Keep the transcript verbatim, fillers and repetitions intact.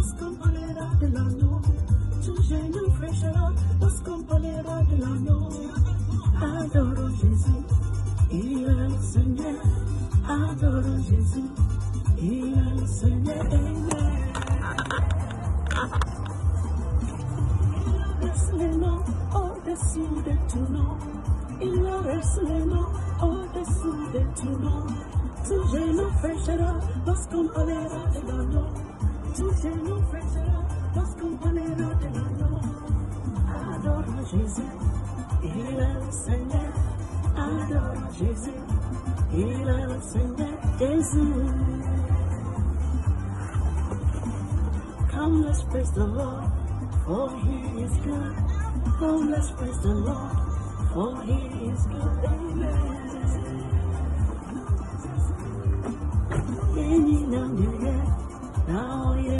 scomparerà dell'anno, tu sei il frescerà, lo scomparerà dell'anno. Adoro Gesù, il è il Signore, adoro Gesù, il è il Signore, amen. Il resleno, oh dessus de tout nom, il resleno, oh dessus de tout nom. Tu sei il frescerà, lo scomparerà dell'anno, tu sei il frescerà, lo scomparerà dell'anno. Adoro Gesù, il è il Signore, adoro Gesù, il è il Signore, Gesù. Come let's praise the Lord, for He is good. Come let's praise the Lord, for He is good. Amen. Now